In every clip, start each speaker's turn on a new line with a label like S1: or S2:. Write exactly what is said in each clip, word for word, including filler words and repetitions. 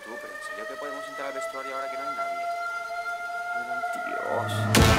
S1: tú, pero ¿en serio que podemos entrar al vestuario ahora que no hay nadie? Dios.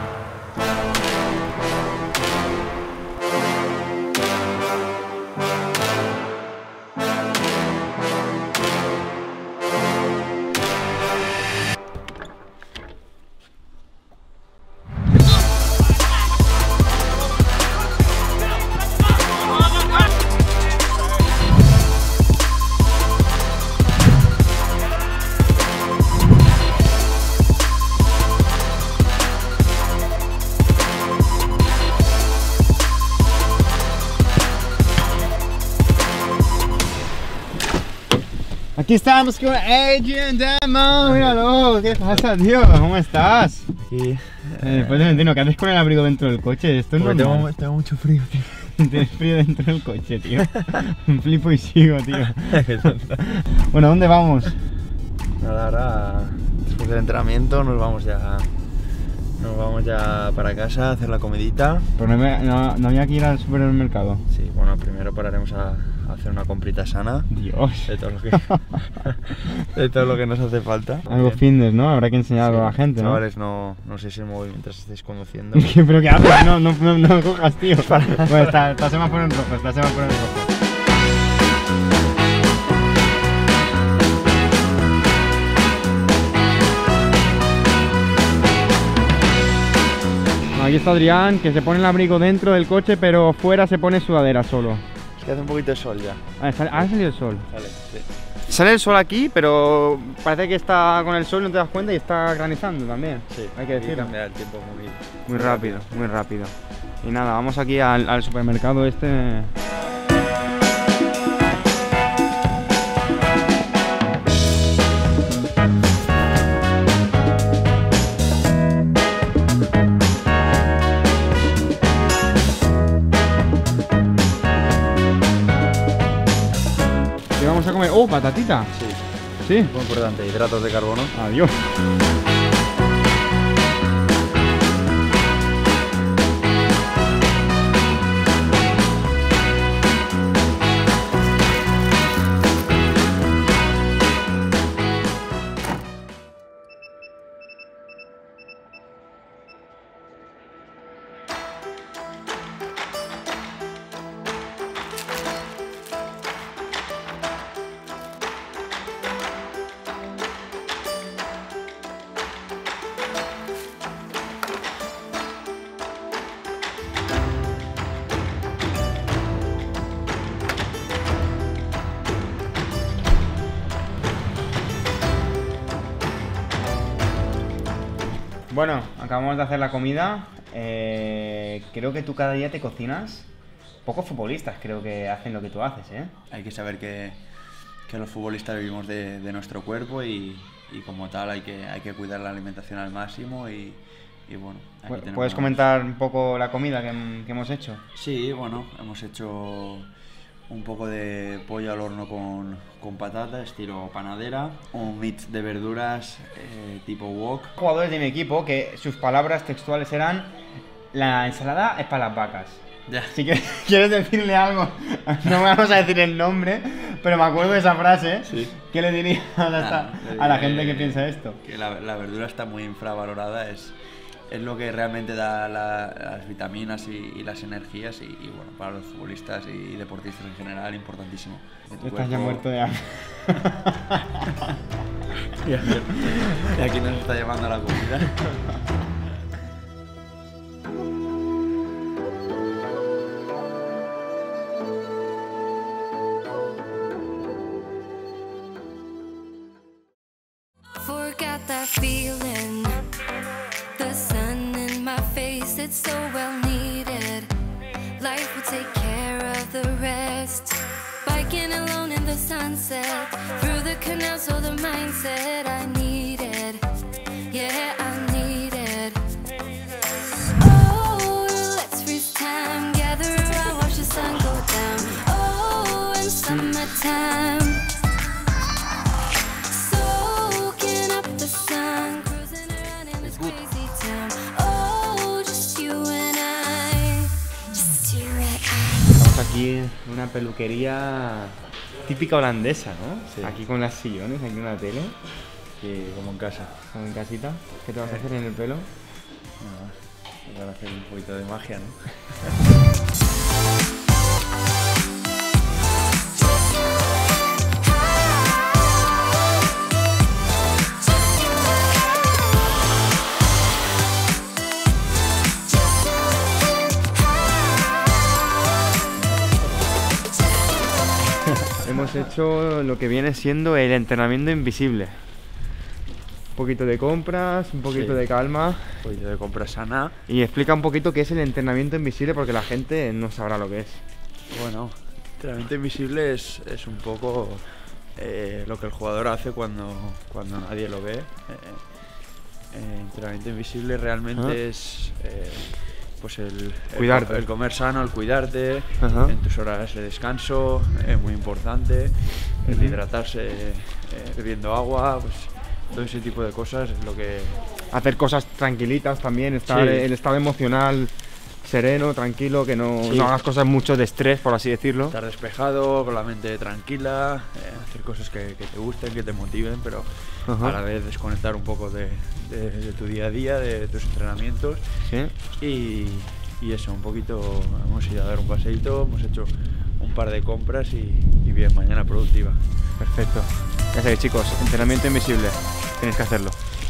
S2: Aquí estamos con Adrian Damo, míralo, ¿qué pasa, tío? ¿Cómo estás?
S3: Aquí,
S2: eh, después de mentir, ¿qué haces con el abrigo dentro del coche? Esto no
S3: tengo, tengo mucho frío, tío.
S2: Tienes frío dentro del coche, tío. Flipo y sigo, tío. Bueno, ¿dónde vamos?
S3: Nada, ahora después del entrenamiento nos vamos ya nos vamos ya para casa a hacer la comidita.
S2: Pero no, me, no, no había que ir al supermercado.
S3: Sí, bueno, primero pararemos a, a hacer una comprita sana.
S2: Dios.
S3: De todo lo que, de todo lo que nos hace falta.
S2: Algo fitness, ¿no? Habrá que enseñarlo sí, a la gente, ¿no?
S3: Chavales, no, no sé si se mueve mientras estéis conduciendo.
S2: ¿Pero qué haces? No, no, no, no me cojas, tío. Bueno, está, está semáforo en rojo, está semáforo en rojo. Aquí está Adrián, que se pone el abrigo dentro del coche, pero fuera se pone sudadera solo.
S3: Es que hace un poquito de sol ya.
S2: Ah, sale, ¿ha salido el sol?
S3: Sale, sí.
S2: Sale el sol aquí, pero parece que está con el sol, no te das cuenta, y está granizando también.
S3: Sí,
S2: hay que decirlo.
S3: Cambia el tiempo muy,
S2: muy rápido, muy rápido. Y nada, vamos aquí al, al supermercado este. Vamos a comer. ¡Oh, patatita!
S3: Sí.
S2: Sí.
S3: Muy importante, hidratos de carbono.
S2: Adiós. Bueno, acabamos de hacer la comida. Eh, creo que tú cada día te cocinas. Pocos futbolistas creo que hacen lo que tú haces, ¿eh?
S3: Hay que saber que, que los futbolistas vivimos de, de nuestro cuerpo y, y como tal hay que, hay que cuidar la alimentación al máximo y, y bueno. Aquí
S2: ¿Puedes
S3: tenemos...
S2: comentar un poco la comida que, que hemos hecho?
S3: Sí, bueno, hemos hecho un poco de pollo al horno con, con patata, estilo panadera, un mix de verduras eh, tipo wok.
S2: Jugadores de mi equipo que sus palabras textuales eran: la ensalada es para las vacas.
S3: Ya.
S2: Si que, quieres decirle algo, no vamos a decir el nombre, pero me acuerdo de esa frase.
S3: Sí.
S2: ¿Qué le dirías a,
S3: Nah,
S2: a la gente que piensa esto?
S3: Que la, la verdura está muy infravalorada, es, es lo que realmente da la, las vitaminas y, y las energías y, y bueno, para los futbolistas y, y deportistas en general, importantísimo.
S2: Estás cuerpo... ya muerto de hambre.
S3: Y aquí nos está llevando la comida.
S4: Forgot that feeling, the sun in my face, it's so well needed. Life will take care of the rest. Biking alone in the sunset, through the canal, so the mindset I needed, yeah, I needed. Oh, let's freeze time, gather around, watch the sun go down. Oh, in summertime.
S2: Aquí en una peluquería típica holandesa, ¿no?
S3: Sí.
S2: Aquí con las sillones, aquí una tele,
S3: Sí, como en casa.
S2: como en casita. ¿Qué te vas a hacer en el pelo?
S3: Nada, para hacer un poquito de magia, ¿no?
S2: Hemos hecho lo que viene siendo el entrenamiento invisible. Un poquito de compras, un poquito
S3: Sí.
S2: de calma.
S3: Un poquito de compra sana.
S2: Y explica un poquito qué es el entrenamiento invisible porque la gente no sabrá lo que es.
S3: Bueno, entrenamiento invisible es, es un poco eh, lo que el jugador hace cuando, cuando nadie lo ve. Eh, eh, entrenamiento invisible realmente
S2: Ajá.
S3: es eh, pues el, el,
S2: Cuidarte.
S3: el comer sano, el cuidarte,
S2: Ajá.
S3: en tus horas de descanso, es muy importante, el
S2: Ujú.
S3: hidratarse eh, bebiendo agua, pues todo ese tipo de cosas es lo que...
S2: Hacer cosas tranquilitas también, estar
S3: Sí.
S2: el estado emocional sereno, tranquilo, que no,
S3: Sí.
S2: no hagas cosas mucho de estrés, por así decirlo.
S3: Estar despejado, con la mente tranquila, eh, hacer cosas que, que te gusten, que te motiven, pero
S2: Ajá.
S3: a la vez desconectar un poco de, de- de tu día a día, de tus entrenamientos
S2: Sí.
S3: y, y eso, un poquito, hemos ido a dar un paseíto, hemos hecho un par de compras y, y bien, mañana productiva.
S2: Perfecto. Ya sabéis, chicos, entrenamiento invisible. Tenéis que hacerlo.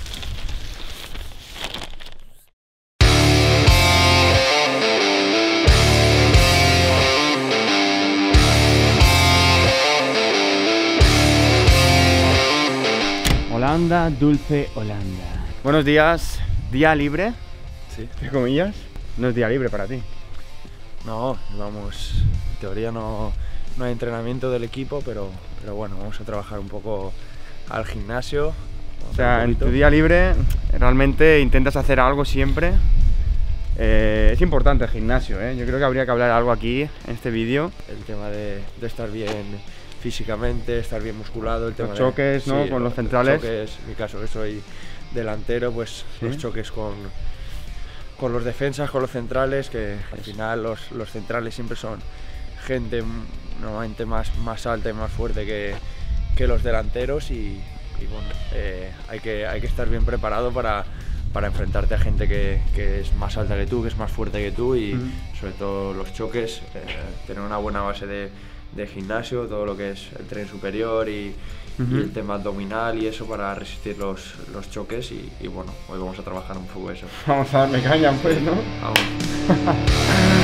S2: Holanda, dulce Holanda. Buenos días. Día libre,
S3: Sí.
S2: entre comillas. No es día libre para ti.
S5: No, vamos, en teoría no, no hay entrenamiento del equipo, pero, pero bueno, vamos a trabajar un poco al gimnasio.
S2: O sea,
S5: un
S2: en
S5: poquito.
S2: tu día libre realmente intentas hacer algo siempre. Eh, es importante el gimnasio, ¿eh? Yo creo que habría que hablar algo aquí en este vídeo.
S5: El tema de, de estar bien físicamente, estar bien musculado, el tema
S2: Los
S5: de-
S2: choques, ¿no? Con los centrales.
S5: Choques, en mi caso que soy delantero, pues
S2: Sí.
S5: los choques con, con los defensas, con los centrales, que al final los, los centrales siempre son gente mm, normalmente más, más alta y más fuerte que, que los delanteros y, y bueno, eh, hay, que, hay que estar bien preparado para, para enfrentarte a gente que, que es más alta que tú, que es más fuerte que tú y
S2: Ujú.
S5: sobre todo los choques, eh, tener una buena base de, de gimnasio, todo lo que es el tren superior y,
S2: Ujú.
S5: y el tema abdominal y eso para resistir los, los choques y, y bueno, hoy vamos a trabajar un poco eso.
S2: Vamos a darle caña, pues, ¿no?
S5: Vamos.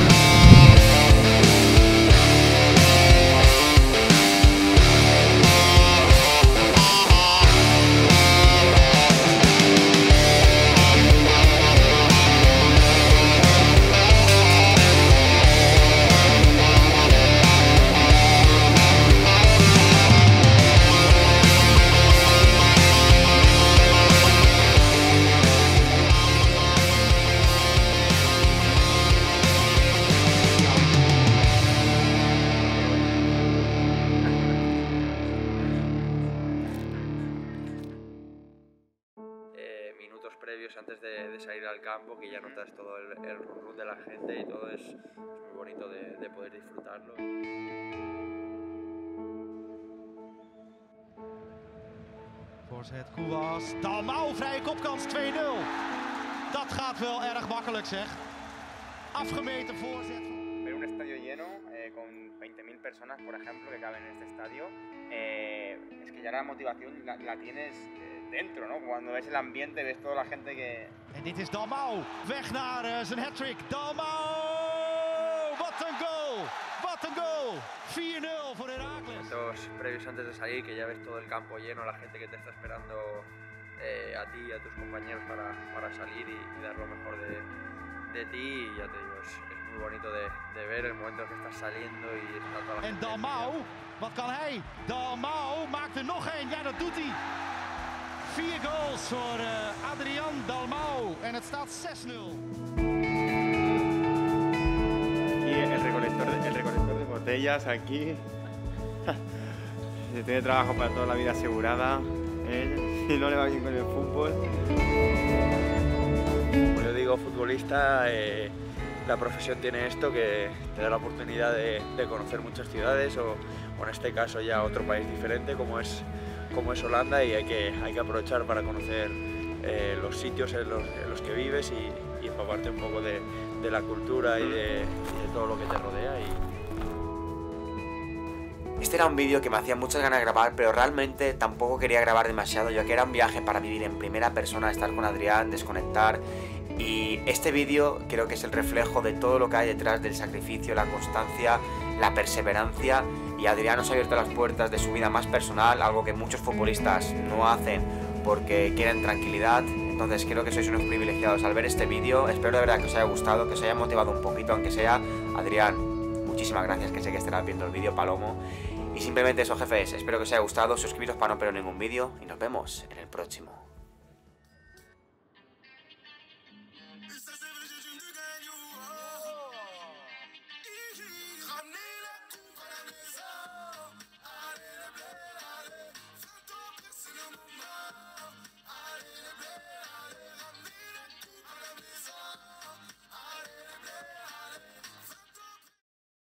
S5: Eh, minutos previos antes de, de salir al campo, que ya notas todo el, el run de la gente y todo es, es muy bonito de, de poder disfrutarlo.
S6: Voorzet Koewas. Dalmau, vrije kopkans twee nul. Dat gaat wel erg makkelijk zeg. Afgemeten voorzet.
S2: Ver un estadio lleno, eh, con veinte mil personas, por ejemplo, que caben en este estadio, eh, es que ya la motivación la, la tienes eh, dentro, ¿no? Cuando ves el ambiente, ves toda la gente que...
S6: En dit is Dalmau. Weg naar uh, zijn hattrick. Dalmau! Wat een goal! Wat een goal! vier nul voor Heracles.
S3: Momentos previos antes de salir, que ya ves todo el campo lleno, la gente que te está esperando eh, a ti y a tus compañeros para, para salir y, y dar lo mejor de, de ti. Y ya te digo, es, es muy bonito de, de ver el momento en que estás saliendo y está toda la
S6: En
S3: gente.
S6: Dalmau, wat kan hij? Dalmau maakt er nog één. Ja, dat doet hij. Vier goals voor uh, Adrian Dalmau. En het staat zes nul.
S2: Y el recolector de, el recolector de botellas aquí. Se tiene trabajo para toda la vida asegurada. ¿eh? Si no le va bien con el fútbol.
S3: Como yo digo, futbolista, eh, la profesión tiene esto que te da la oportunidad de, de conocer muchas ciudades o,
S5: o en este caso ya otro país diferente como es, como es Holanda, y hay que, hay que aprovechar para conocer eh, los sitios en los, en los que vives y, y empaparte un poco de, de la cultura y de, y de todo lo que te rodea. Y...
S1: Este era un vídeo que me hacía muchas ganas de grabar, pero realmente tampoco quería grabar demasiado, ya que era un viaje para vivir en primera persona, estar con Adrián, desconectar. Y este vídeo creo que es el reflejo de todo lo que hay detrás del sacrificio, la constancia, la perseverancia. Y Adrián nos ha abierto las puertas de su vida más personal, algo que muchos futbolistas no hacen porque quieren tranquilidad. Entonces creo que sois unos privilegiados al ver este vídeo. Espero de verdad que os haya gustado, que os haya motivado un poquito, aunque sea. Adrián, muchísimas gracias, que sé que estarás viendo el vídeo, Palomo. Y simplemente eso, jefes, espero que os haya gustado, suscribiros para no perder ningún vídeo y nos vemos en el próximo.